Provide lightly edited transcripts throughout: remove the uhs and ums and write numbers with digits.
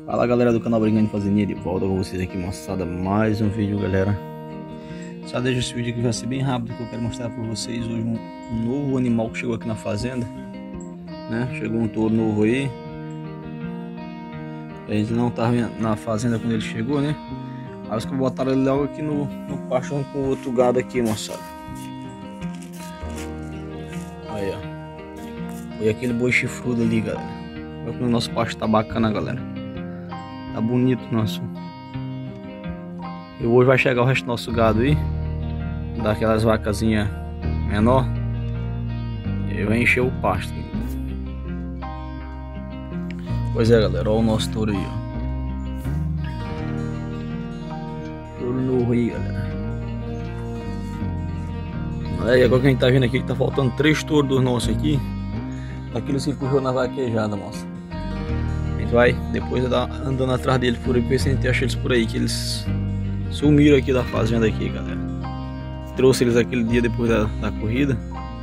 Fala galera do canal Brincando de Fazendeiro, de volta com vocês aqui, moçada, mais um vídeo, galera. Só deixa esse vídeo aqui, vai ser bem rápido, que eu quero mostrar para vocês hoje um novo animal que chegou aqui na fazenda, né? Chegou um touro novo aí. A gente não tava na fazenda quando ele chegou, né? Mas que botaram ele logo aqui no pasto com o outro gado aqui, moçada. Aí, ó. Foi aquele boi chifrudo ali, galera. Olha como o nosso pasto tá bacana, galera. Tá bonito nosso. E hoje vai chegar o resto do nosso gado aí. Daquelas vacazinhas menor. E vai encher o pasto. Pois é, galera. Olha o nosso touro aí, ó. Touro novo aí, galera. Aí, agora que a gente tá vendo aqui que tá faltando 3 touros dos nossos aqui. Daqueles que correu na vaquejada, moça. A gente vai depois andando atrás deles por aí, ver se a gente acha eles por aí, que eles sumiram aqui da fazenda aqui, galera. Trouxe eles aquele dia depois da corrida.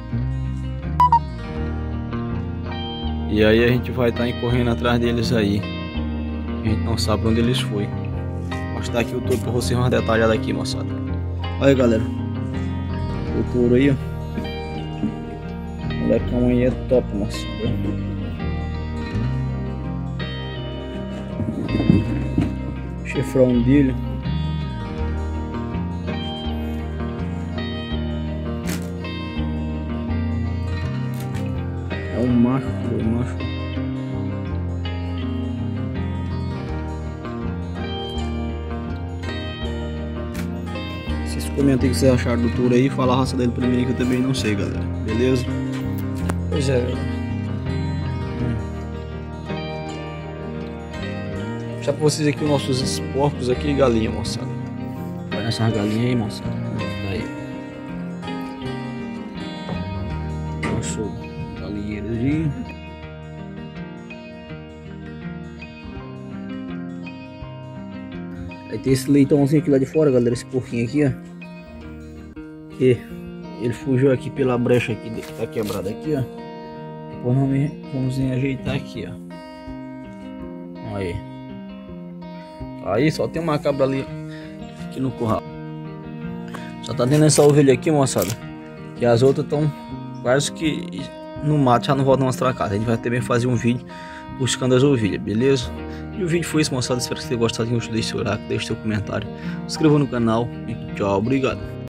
E aí a gente vai estar correndo atrás deles aí. A gente não sabe onde eles foi. Vou mostrar aqui o touro pra vocês mais detalhado aqui, moçada. Olha aí, galera. O touro aí, ó. O molecão aí é top, moçada. Chifrão dele. É um macho, Vocês comentem o que vocês acharam do touro aí. Fala a raça dele pra mim que eu também não sei, galera. Beleza? Pois é, galera. Vou mostrar pra vocês aqui os nossos porcos aqui e galinha, moçada. Olha essas galinhas aí, moçada. Aí. Nosso galinheiro ali. Aí tem esse leitãozinho aqui lá de fora, galera. Esse porquinho aqui, ó. E ele fugiu aqui pela brecha aqui que tá quebrada aqui, ó. Depois vamos ajeitar aqui, ó. Aí. Aí só tem uma cabra ali aqui no curral. Só tá tendo essa ovelha aqui, moçada. Que as outras estão quase que no mato, já não voltam mais pra casa. A gente vai também fazer um vídeo buscando as ovelhas, beleza? E o vídeo foi isso, moçada. Espero que vocês tenham gostado. Deixe seu like, deixe seu comentário, se inscreva no canal e tchau, obrigado.